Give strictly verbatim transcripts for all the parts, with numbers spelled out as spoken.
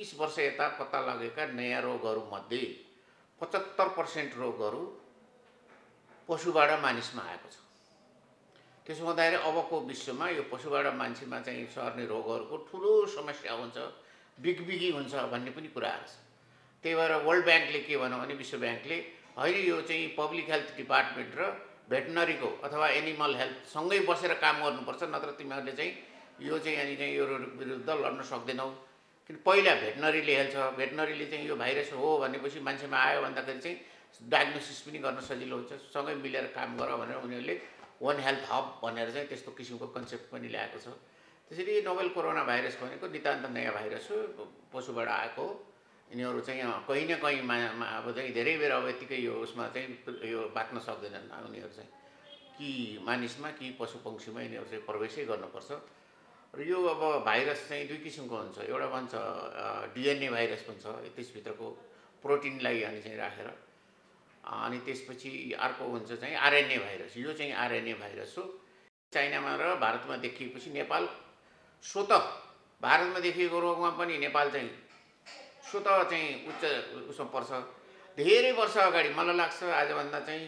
तीस वर्ष यता पत्ता लगेका नयाँ रोगहरूमध्ये पचहत्तर पर्सेन्ट रोगहरू पशुबाट मानिसमा आएको छ। त्यसो हुँदाखेरि अबको विश्वमा यो पशुबाट मान्छेमा चाहिँ सर्ने रोगहरूको ठुलो समस्या हुन्छ, बिगबिगी हुन्छ भन्ने पनि कुराहरू छ। त्यही भएर वर्ल्ड ब्याङ्कले के भन्यो भने विश्व ब्याङ्कले होइन यो चाहिँ पब्लिक हेल्थ डिपार्टमेन्ट र भेटनरीको अथवा एनिमल हेल्थ सँगै बसेर काम गर्नुपर्छ, नत्र तिमीहरूले चाहिँ यो चाहिँ अनि चाहिँ यो विरुद्ध लड्न सक्दैनौ। किन पहिला भेटनरीले हेल्छ, भेटनरीले चाहिँ यो भाइरस हो भनेपछि मान्छेमा आयो भन्दाखेरि चाहिँ डायग्नोसिस पनि गर्न सजिलो हुन्छ, सँगै मिलेर काम गर भनेर उनीहरूले वन हेल्थ हब भनेर चाहिँ त्यस्तो किसिमको कन्सेप्ट पनि ल्याएको छ। त्यसरी नोभेल कोरोना भाइरस भनेको नितान्त नयाँ भाइरस हो, पशुबाट आएको। यिनीहरू चाहिँ कहीँ न कहीँमा अब चाहिँ धेरै बेर अब यत्तिकै यो उसमा चाहिँ यो बाँच्न सक्दैनन्। उनीहरू चाहिँ कि मानिसमा कि पशु पक्षीमा यिनीहरू चाहिँ प्रवेशै गर्नुपर्छ। र यो अब भाइरस चाहिँ दुई किसिमको हुन्छ, एउटा भन्छ डिएनए भाइरस भन्छ, त्यसभित्रको प्रोटिनलाई अनि चाहिँ राखेर, अनि त्यसपछि अर्को हुन्छ चाहिँ आरएनए भाइरस। यो चाहिँ आरएनए भाइरस हो। चाइनामा र भारतमा देखिएपछि नेपाल स्वतः भारतमा देखिएको रोगमा पनि नेपाल चाहिँ स्वतः चाहिँ उच्च उसमा पर्छ। धेरै वर्ष अगाडि मलाई लाग्छ आजभन्दा चाहिँ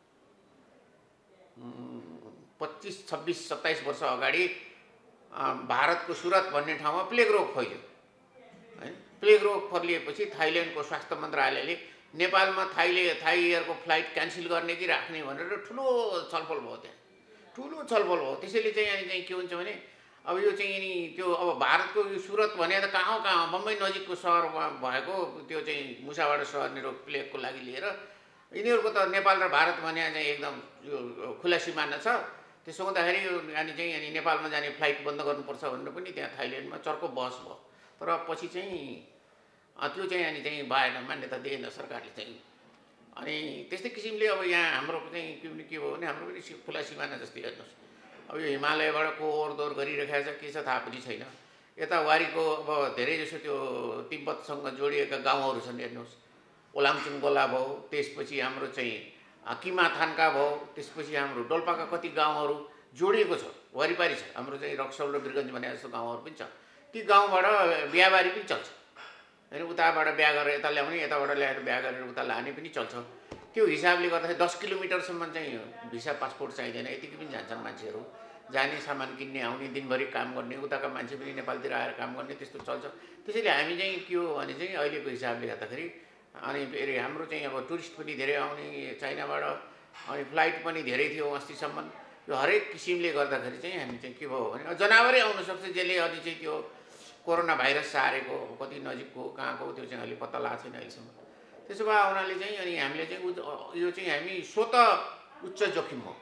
पच्चिस छब्बिस सत्ताइस वर्ष अगाडि भारतको सुरत भन्ने ठाउँमा प्लेग रोग फैल्यो है। प्लेग रोग फैलिएपछि थाइल्यान्डको स्वास्थ्य मन्त्रालयले नेपालमा थाइले थाई एयरको फ्लाइट क्यान्सल गर्ने कि राख्ने भनेर ठुलो छलफल भयो, त्यहाँ ठुलो छलफल भयो। त्यसैले चाहिँ अनि चाहिँ के हुन्छ भने अब यो चाहिँ नि त्यो अब भारतको यो सुरत भने त कहाँ कहाँ बम्बई नजिकको सहरमा भएको त्यो चाहिँ मुसाबाट सर्ने रोग प्लेगको लागि लिएर यिनीहरूको त नेपाल र भारत भने चाहिँ एकदम यो खुला सिमाना छ। त्यसो हुँदाखेरि अनि चाहिँ अनि नेपालमा जाने फ्लाइट बन्द गर्नुपर्छ भनेर पनि त्यहाँ थाइल्यान्डमा चर्को बहस भयो। तर पछि चाहिँ त्यो चाहिँ अनि चाहिँ भएन, मान्यता दिएन सरकारले चाहिँ। अनि त्यस्तै किसिमले अब यहाँ हाम्रो चाहिँ के पनि के भयो भने हाम्रो पनि खुला सिमाना जस्तै हेर्नुहोस्, अब यो हिमालयबाट को ओहोरदोहोर गरिरहेको छ, के छ थाहा पनि छैन। यता वारीको अब धेरै जसो त्यो तिब्बतसँग जोडिएका गाउँहरू छन्, हेर्नुहोस् ओलामचुङ गोला भयो, त्यसपछि हाम्रो चाहिँ किमाथानका भयो, त्यसपछि हाम्रो डोल्पाका कति गाउँहरू जोडिएको छ, वारिपारी छ। हाम्रो चाहिँ रक्सौल र वीरगञ्ज भने जस्तो गाउँहरू पनि छ। ती गाउँबाट बिहाबारी पनि चल्छ होइन, उताबाट बिहा गरेर यता ल्याउने, यताबाट ल्याएर बिहा गरेर उता लाने पनि चल्छ। त्यो हिसाबले गर्दाखेरि दस किलोमिटरसम्म चाहिँ भिसा पासपोर्ट चाहिँदैन, यतिकै पनि जान्छन् मान्छेहरू, जाने सामान किन्ने आउने दिनभरि काम गर्ने, उताका मान्छे पनि नेपालतिर आएर काम गर्ने, त्यस्तो चल्छ। त्यसैले हामी चाहिँ के हो भने चाहिँ अहिलेको हिसाबले हेर्दाखेरि अनि फेरि हाम्रो चाहिँ अब टुरिस्ट पनि धेरै आउने चाइनाबाट, अनि फ्लाइट पनि धेरै थियो अस्तिसम्म। यो हरेक किसिमले गर्दाखेरि चाहिँ हामी चाहिँ के भयो भने जनावरै आउनसक्छ जसले अनि चाहिँ त्यो कोरोना भाइरस सारेको, कति नजिकको कहाँको त्यो चाहिँ अहिले पत्ता लागेको छैन अहिलेसम्म। त्यसो भए हुनाले चाहिँ अनि हामीले चाहिँ यो चाहिँ हामी स्वतः उच्च जोखिम हो।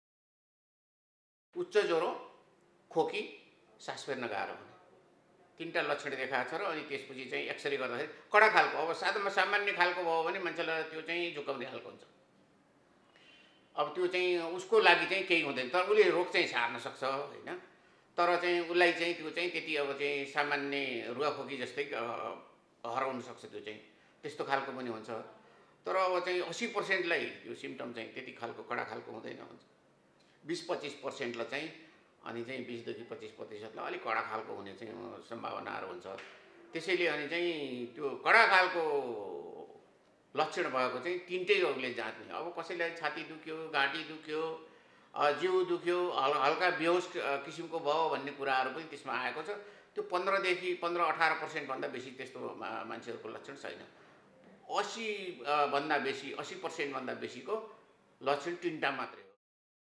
उच्च ज्वरो, खोकी, सास फेर्न गाह्रो हुने तीनटा लक्षण देखाएको छ। र अनि त्यसपछि चाहिँ एक्सरे गर्दाखेरि कडा खालको, अब साधारण सामान्य खालको भयो भने मान्छेलाई त्यो चाहिँ झुकाउने खालको हुन्छ। अब त्यो चाहिँ उसको लागि चाहिँ केही हुँदैन, तर उसले रोग चाहिँ सार्न सक्छ होइन। तर चाहिँ उसलाई चाहिँ त्यो चाहिँ त्यति अब चाहिँ सामान्य रुगाखोकी जस्तै हराउन सक्छ, त्यो चाहिँ त्यस्तो खालको पनि हुन्छ। तर अब चाहिँ अस्सी पर्सेन्टलाई त्यो सिम्टम चाहिँ त्यति खालको कडा खालको हुँदैन हुन्छ। बिस पच्चिस पर्सेन्टलाई चाहिँ अनि चाहिँ बिसदेखि पच्चिस प्रतिशतलाई अलिक कडा खालको हुने चाहिँ सम्भावनाहरू हुन्छ। त्यसैले अनि चाहिँ त्यो कडा खालको लक्षण भएको चाहिँ तिनटै रोगले जाँच्ने। अब कसैलाई छाती दुख्यो, घाँटी दुख्यो, जिउ दुख्यो, हल हल्का बेहोस किसिमको भयो भन्ने कुराहरू पनि त्यसमा आएको छ। त्यो पन्ध्रदेखि पन्ध्र अठार पर्सेन्टभन्दा बेसी त्यस्तो मान्छेहरूको लक्षण छैन। असी भन्दा बेसी असी पर्सेन्टभन्दा बेसीको लक्षण तिनवटा मात्रै हो।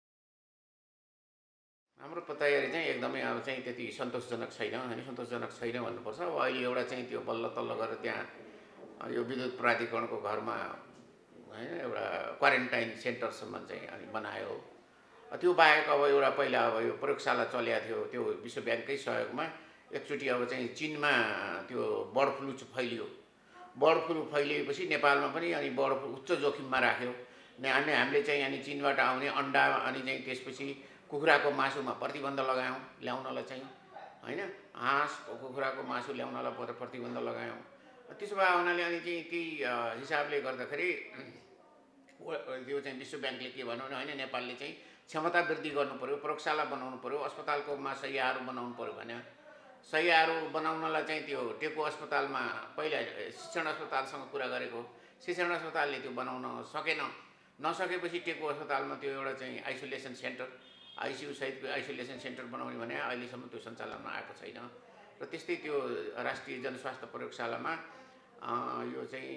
हाम्रो तयारी चाहिँ एकदमै अब चाहिँ त्यति सन्तोषजनक छैन होइन, सन्तोषजनक छैन भन्नुपर्छ। अब अहिले एउटा चाहिँ त्यो बल्ल तल्ल गरेर त्यहाँ यो विद्युत प्राधिकरणको घरमा होइन एउटा क्वारेन्टाइन सेन्टरसम्म चाहिँ अनि बनायो। त्यो बाहेक अब एउटा पहिला अब यो प्रयोगशाला चलेको थियो, त्यो विश्व ब्याङ्ककै सहयोगमा एकचोटि अब चाहिँ चिनमा त्यो बर्ड फ्लू फैलियो। बर्ड फ्लू फैलिएपछि नेपालमा पनि अनि बर्ड फ्लू उच्च जोखिममा राख्यो। अनि हामीले चाहिँ अनि चिनबाट आउने अन्डा अनि चाहिँ त्यसपछि कुखुराको मासुमा प्रतिबन्ध लगायौँ ल्याउनलाई चाहिँ होइन, हाँस कुखुराको मासु ल्याउनलाई प्रतिबन्ध लगायौँ। त्यसो भए हुनाले अनि चाहिँ ती हिसाबले गर्दाखेरि त्यो चाहिँ विश्व ब्याङ्कले के भन्यो भने होइन नेपालले चाहिँ क्षमता वृद्धि गर्नु पर्यो, प्रयोगशाला बनाउनु पर्यो, अस्पतालकोमा शय्याहरू बनाउनु पर्यो भने सहियाहरू बनाउनलाई चाहिँ त्यो टेकु अस्पतालमा पहिला शिक्षण अस्पतालसँग कुरा गरेको, शिक्षण अस्पतालले त्यो बनाउन सकेन। नसकेपछि टेकु अस्पतालमा त्यो एउटा चाहिँ आइसोलेसन सेन्टर, आइसियु सहितको आइसोलेसन सेन्टर बनाउने भने अहिलेसम्म त्यो सञ्चालनमा आएको छैन। र त्यस्तै त्यो राष्ट्रिय जनस्वास्थ्य प्रयोगशालामा यो चाहिँ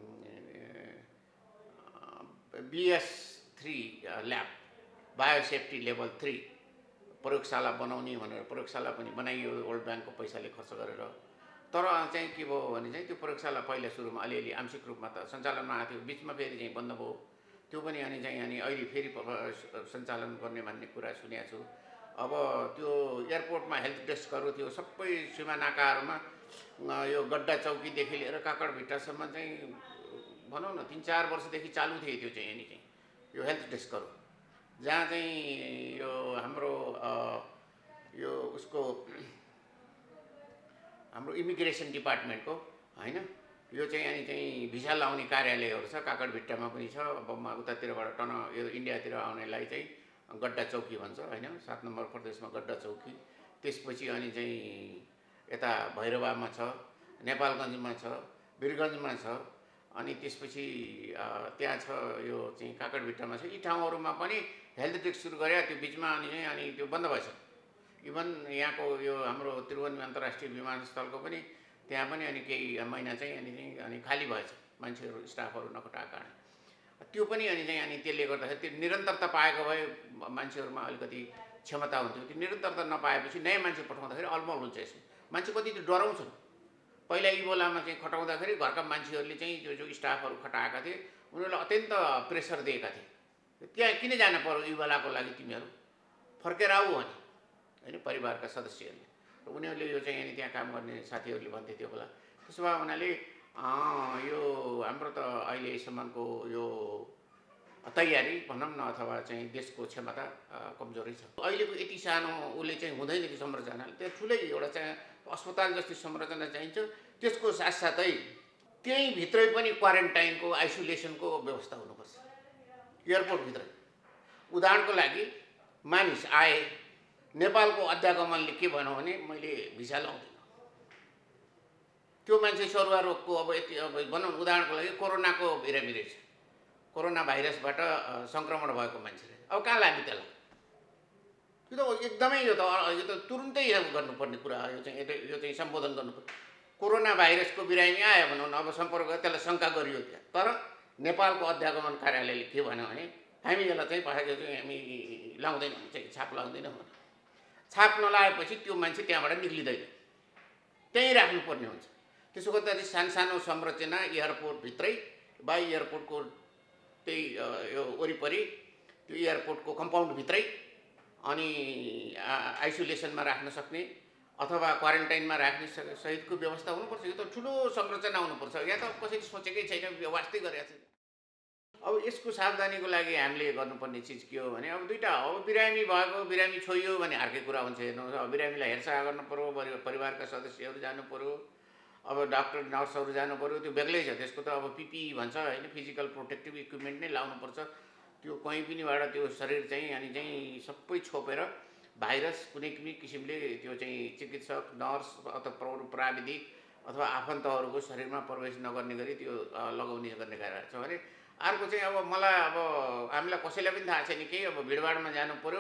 BS three lab, biosafety level three प्रयोगशाला बनाउने भनेर प्रयोगशाला पनि बनाइयो वर्ल्ड ब्याङ्कको पैसाले खर्च गरेर। तर चाहिँ के भयो भने चाहिँ त्यो प्रयोगशाला पहिला सुरुमा अलिअलि आंशिक रूपमा त सञ्चालनमा आएको थियो, बिचमा फेरि चाहिँ बन्द भयो त्यो पनि। अनि चाहिँ अनि अहिले फेरि सञ्चालन गर्ने भन्ने कुरा सुनेको छु। अब त्यो एयरपोर्टमा हेल्थ डेस्कहरू थियो सबै सीमा नाकाहरूमा, यो गड्डा चौकीदेखि लिएर काकडभिट्टासम्म चाहिँ भनौँ न तिन चार वर्षदेखि चालु थियो त्यो चाहिँ। अनि चाहिँ यो हेल्थ डेस्कहरू जहाँ चाहिँ यो हाम्रो यो उसको हाम्रो इमिग्रेसन डिपार्टमेन्टको होइन, यो चाहिँ अनि चाहिँ भिसा लाउने कार्यालयहरू छ, काकडभिट्टामा पनि छ। अब उतातिरबाट टन यो इन्डियातिर आउनेलाई चाहिँ गड्डा चौकी भन्छ होइन, सात नम्बर प्रदेशमा गड्डा चौकी। त्यसपछि अनि चाहिँ यता भैरवामा छ, नेपालगञ्जमा छ, वीरगञ्जमा छ, अनि त्यसपछि त्यहाँ छ यो चाहिँ काकडभिट्टामा छ। यी ठाउँहरूमा पनि हेल्थ डेस्क सुरु गरे त्यो बिचमा। अनि चाहिँ अनि त्यो बन्द भएछ। इभन यहाँको यो हाम्रो त्रिभुवन अन्तर्राष्ट्रिय विमानस्थलको पनि त्यहाँ पनि अनि केही महिना चाहिँ अनि चाहिँ अनि खाली भएछ, मान्छेहरू स्टाफहरू नखटाएको कारण। त्यो पनि अनि चाहिँ अनि त्यसले गर्दाखेरि त्यो निरन्तरता पाएको भए मान्छेहरूमा अलिकति क्षमता हुन्थ्यो। त्यो निरन्तरता नपाएपछि नयाँ मान्छे पठाउँदाखेरि अलमल हुन्छ। यसमा मान्छे कति त्यो डराउँछन्। पहिला इबोलामा चाहिँ खटाउँदाखेरि घरका मान्छेहरूले चाहिँ जो जो स्टाफहरू खटाएका थिए उनीहरूलाई अत्यन्त प्रेसर दिएका थिए, त्यहाँ किन जानु पर्यो इबोलाको लागि, तिमीहरू फर्केर आऊ भने होइन परिवारका सदस्यहरूले। र उनीहरूले यो चाहिँ अनि त्यहाँ काम गर्ने साथीहरूले भन्थे त्यो बेला। त्यसो भए हुनाले यो हाम्रो त अहिलेसम्मको यो तयारी भनौँ न अथवा चाहिँ देशको क्षमता कमजोरै छ। अहिलेको यति सानो उसले चाहिँ हुँदैन त्यो संरचनाले, त्यो ठुलै एउटा चाहिँ अस्पताल जस्तै संरचना चाहिन्छ। त्यसको साथसाथै त्यहीँ भित्रै पनि क्वारेन्टाइनको आइसोलेसनको व्यवस्था हुनुपर्छ एयरपोर्टभित्रै। उदाहरणको लागि मानिस आए, नेपालको अध्यागमनले के भन्यो भने मैले भिसा लाउँदिनँ, त्यो मान्छे सरुवा रोगको अब यति अब भनौँ उदाहरणको लागि कोरोनाको बिरामी रहेछ, कोरोना भाइरसबाट सङ्क्रमण भएको मान्छे अब कहाँ लाग्यो त्यसलाई? यो त एकदमै यो त यो त तुरुन्तै गर्नुपर्ने कुरा हो। यो चाहिँ यो चाहिँ सम्बोधन गर्नुपर्ने। कोरोना भाइरसको बिरामी आयो भनौँ न, अब सम्पर्क त्यसलाई शङ्का गरियो त्यहाँ। तर नेपालको अध्यागमन कार्यालयले के भन्यो भने हामी यसलाई चाहिँ पठाएको चाहिँ हामी लाउँदैनौँ, चाहिँ छाप लाउँदैनौँ भने छाप नलाएपछि त्यो मान्छे त्यहाँबाट निक्लिँदैन, त्यहीँ राख्नुपर्ने हुन्छ। त्यसो गर्दाखेरि सानसानो संरचना एयरपोर्टभित्रै वा एयरपोर्टको त्यही यो वरिपरि त्यो एयरपोर्टको कम्पाउन्डभित्रै अनि आइसोलेसनमा राख्न सक्ने अथवा क्वारेन्टाइनमा राख्ने सहितको व्यवस्था हुनुपर्छ। यो त ठुलो संरचना हुनुपर्छ। यहाँ त कसैले सोचेकै छैन, वास्तै गरेको छैन। अब यसको सावधानीको लागि हामीले गर्नुपर्ने चिज के हो भने अब दुईवटा हो। बिरामी भएको बिरामी छोइयो भने अर्कै कुरा हुन्छ। हेर्नुहोस्, अब बिरामीलाई हेरचाह गर्नु पऱ्यो, परिवारका सदस्यहरू जानु पऱ्यो, अब डाक्टर नर्सहरू जानु पऱ्यो, त्यो बेग्लै छ। त्यसको त अब पिपिई भन्छ होइन, फिजिकल प्रोटेक्टिभ इक्विपमेन्ट नै लाउनुपर्छ। त्यो कहीँ पनिबाट त्यो शरीर चाहिँ अनि चाहिँ सबै छोपेर भाइरस कुनै पनि किसिमले त्यो चाहिँ चिकित्सक नर्स अथवा प्राविधिक अथवा आफन्तहरूको शरीरमा प्रवेश नगर्ने गरी त्यो लगाउने गर्ने गरेर छ भने। अर्को चाहिँ अब मलाई अब हामीलाई कसैलाई पनि थाहा छैन केही, अब भिडभाडमा जानु पऱ्यो,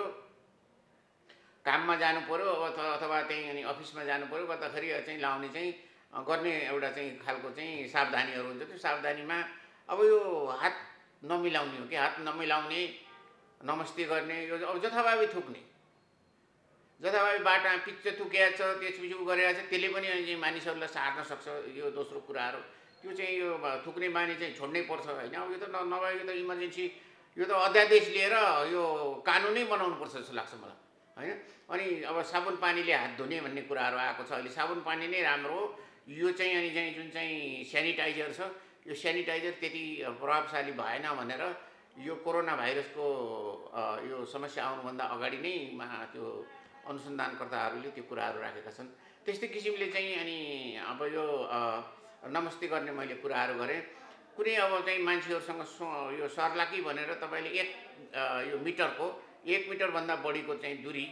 काममा जानु पऱ्यो अथवा त्यहीँ अनि अफिसमा जानु पऱ्यो, गर्दाखेरि चाहिँ लाउने चाहिँ गर्ने एउटा चाहिँ खालको चाहिँ सावधानीहरू हुन्छ। त्यो सावधानीमा अब यो हात नमिलाउने हो कि, हात नमिलाउने, नमस्ते गर्ने, यो अब जथाभावी थुक्ने, जथाभावी बाटामा पिच्च थुकेको छ त्यसपछि उ गरेको छ त्यसले पनि अनि चाहिँ मानिसहरूलाई सार्न सक्छ। यो दोस्रो कुराहरू त्यो चाहिँ यो थुक्ने बानी चाहिँ छोड्नै पर्छ होइन। अब यो त नभए यो त इमर्जेन्सी, यो त अध्यादेश लिएर यो कानुनै बनाउनुपर्छ जस्तो लाग्छ मलाई होइन। अनि अब साबुन पानीले हात धुने भन्ने कुराहरू आएको छ। अहिले साबुन पानी नै राम्रो हो। यो चाहिँ अनि चाहिँ जुन चाहिँ सेनिटाइजर छ, यो सेनिटाइजर त्यति प्रभावशाली भएन भनेर यो कोरोना भाइरसको यो समस्या आउनुभन्दा अगाडि नै त्यो अनुसन्धानकर्ताहरूले त्यो कुराहरू राखेका छन्। त्यस्तै किसिमले चाहिँ अनि अब यो नमस्ते गर्ने मैले कुराहरू गरेँ। कुनै अब चाहिँ मान्छेहरूसँग यो सर्ला कि भनेर तपाईँले एक यो मिटरको एक मिटरभन्दा बढीको चाहिँ दूरी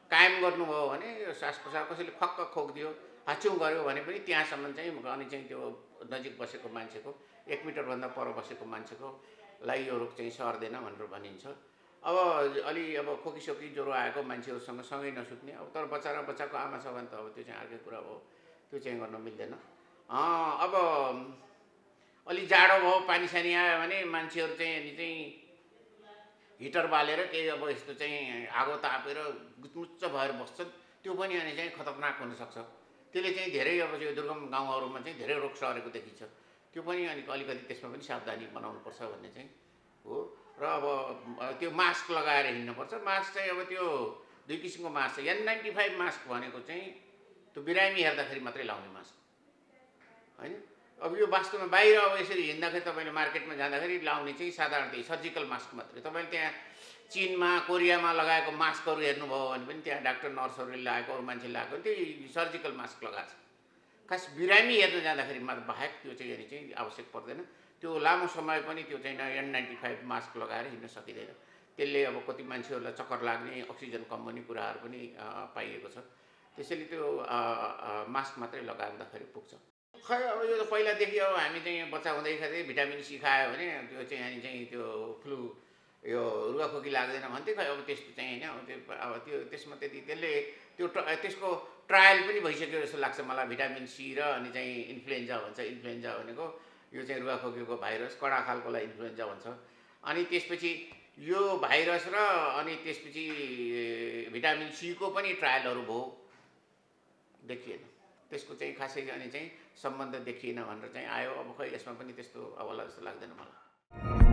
कायम गर्नुभयो भने यो श्वास प्रश्वास कसैले फक्क खोकिदियो हाच्युँ गर्यो भने पनि त्यहाँसम्म चाहिँ अनि चाहिँ त्यो नजिक बसेको मान्छेको एक मिटरभन्दा पर बसेको मान्छेकोलाई यो रोग चाहिँ सर्दैन भनेर भनिन्छ। अब अलि अब खोकीसोकी ज्वरो आएको मान्छेहरूसँग सँगै नसुत्ने, अब तर बच्चा र बच्चाको आमा छ भने त अब त्यो चाहिँ अर्कै कुरा हो, त्यो चाहिँ गर्न मिल्दैन। अब अलि जाडो भयो पानी सानी आयो भने मान्छेहरू चाहिँ अनि चाहिँ हिटर बालेर केही अब यस्तो चाहिँ आगो तापेर गुचमुच्च भएर बस्छन्, त्यो पनि अनि चाहिँ खतरनाक हुनसक्छ। त्यसले चाहिँ धेरै अब यो दुर्गम गाउँहरूमा चाहिँ धेरै रोग सरेको देखिन्छ। त्यो पनि अनि अलिकति त्यसमा पनि सावधानी बनाउनुपर्छ भन्ने चाहिँ हो। र अब त्यो मास्क लगाएर हिँड्नुपर्छ। मास्क चाहिँ अब त्यो दुई किसिमको मास्क छ। एन नाइन्टी फाइभ मास्क भनेको चाहिँ त्यो बिरामी हेर्दाखेरि मात्रै लाउने मास्क होइन। अब यो वास्तवमा बाहिर अब यसरी हिँड्दाखेरि तपाईँले मार्केटमा जाँदाखेरि लाउने चाहिँ साधारणतै सर्जिकल मास्क मात्रै। तपाईँले त्यहाँ चीनमा कोरियामा लगाएको मास्कहरू हेर्नुभयो भने पनि त्यहाँ डाक्टर नर्सहरूले लगाएको अरू मान्छेले लगाएको त्यही सर्जिकल मास्क लगाएको छ। खास बिरामी हेर्न जाँदाखेरि मात्र बाहेक त्यो चाहिँ अनि चाहिँ आवश्यक पर्दैन। त्यो लामो समय पनि त्यो चाहिँ एन नाइन्टी फाइभ मास्क लगाएर हिँड्न सकिँदैन। त्यसले अब कति मान्छेहरूलाई चक्कर लाग्ने अक्सिजन कम हुने कुराहरू पनि पाइएको छ। त्यसैले त्यो मास्क मात्रै लगाउँदाखेरि पुग्छ। खै अब यो त पहिलादेखि अब हामी चाहिँ बच्चा हुँदैखेरि भिटामिन सी खायो भने त्यो चाहिँ अनि चाहिँ त्यो फ्लू यो रुगाखोकी लाग्दैन भन्थ्यो। खै अब त्यस्तो चाहिँ होइन। अब त्यो अब त्यो त्यसमा त्यति त्यसले त्यो त्यसको ट्रायल पनि भइसक्यो जस्तो लाग्छ मलाई। भिटामिन सी र अनि चाहिँ इन्फ्लुएन्जा भन्छ। इन्फ्लुएन्जा भनेको यो चाहिँ रुगाखोकीको भाइरस, कडा खालकोलाई इन्फ्लुएन्जा भन्छ। अनि त्यसपछि यो भाइरस र अनि त्यसपछि भिटामिन सीको पनि ट्रायलहरू भयो, देखिएन। त्यसको चाहिँ खासै अनि चाहिँ सम्बन्ध देखिएन भनेर चाहिँ आयो। अब खै यसमा पनि त्यस्तो अब होला जस्तो लाग्दैन मलाई।